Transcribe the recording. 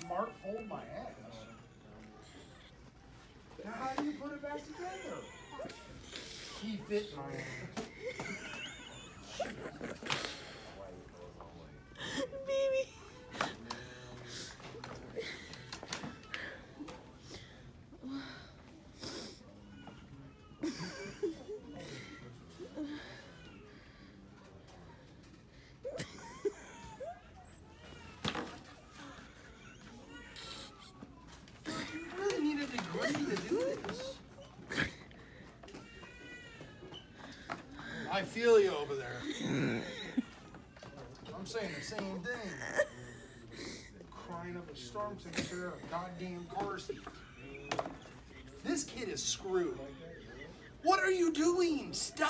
smart fold my ass. Now how do you put it back together? Keep it, man. Baby. You really need a degree to do this. I feel you over there. I'm saying the same thing. Crying up a storm since you're a goddamn car thief. This kid is screwed. What are you doing? Stop.